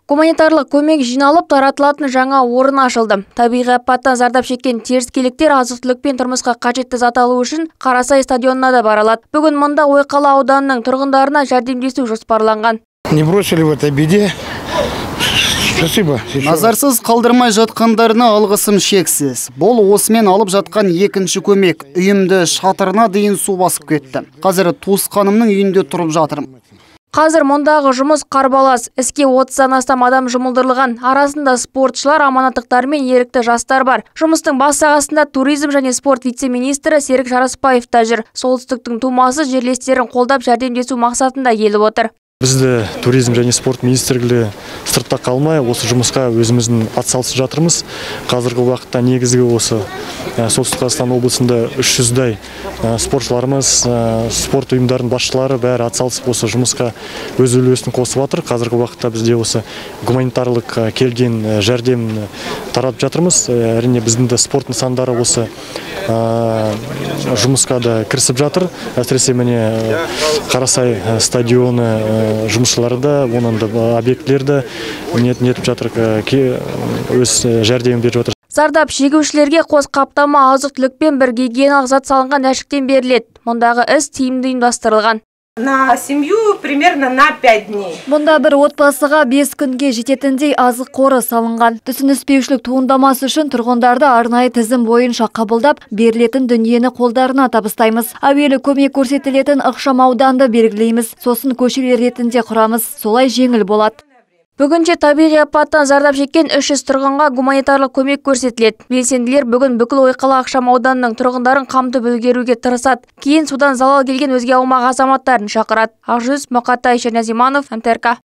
Гуманитарлық көмек жиналып таратылатын жаңа орын ашылды. Табиғи апаттан зардап шеккен теріскейліктер азық-түлік пен тұрмысқа қажетті зат алу үшін Қарасай стадионына да баралады. Бүгін мұнда Ойқала ауданының тұрғындарына жәрдемдесу жоспарланған. Не бросили в этой беде. Спасибо. Назарсыз қалдырмай жатқандарына алғысым шексіз. Бұл осымен алып жатқан екінші көмек. Үйімді шатырына дейін су басып кетті. Қазір туысқанымның үйінде тұрып жатырмын. Қазір мұндағы жұмыс қарбалас. Іске 30-дан астам адам жұмылдырылған. Арасында спортшылар, аманаттықтар мен ерікті жастар бар. Жұмыстың бас сағасында туризм және спорт вице-министрі Серік Жарасбаев та жүр. Солтүстіктің тумасы жерлестерін қолдап жәрдемдесу мақсатында келіп отыр. Бізді туризм және спорт министрлігі сыртта қалмай, осы жұмысқа өзіміздің атсалысып жатырмыз. Қазіргі уақытта негізгі осы Солтүстік Қазақстан облысында 300-дай спортшыларымыз, спорт ұйымдарының басшылары бәрі атсалысып осы жұмысқа өз үлесін қосып жатыр. Қазіргі уақытта бізде осы гуманитарлық келген жәрдем таратып жатырмыз. Әрине біздің де спорт нысандары осы жұмысқа да кірісіп жатыр. Әсіресе міне Қарасай стадионы жұмысшылары да, оның да объектілерді нетіп жатыр, өз жәрдемін беріп жатыр. Зардап шегушілерге қос қаптама азық-түлік пен бір гигиеналық зат салынған жәшіктен беріледі. Мұндағы іс тиімді ұйымдастырылған. На семью примерно на 5 дней. Мұнда бір отбасыға 5 күнге жететіндей азық қоры салынған. Түсініспеушілік туындамасы үшін тұрғындарды арнайы тізім бойынша қабылдап, берілетін дүниені қолдарына табыстаймыз. Әуелі көмек көрсетілетін ықшам ауданды белгілейміз, сосын көшелер ретінде құрамыз. Солай жеңіл болады. Бүгінше табиғи апаттан зардап шеккен 300 тұрғынға гуманитарлық көмек көрсетіледі. Белсенділер бүгін бүкіл Ойқала ықшам ауданының тұрғындарын қамтып үлгеруге тырысады. Кейін судан залал келген өзге аумақ азаматтарын шақырады. Ақжүніс Мұқатай, Назиманов, МТРК.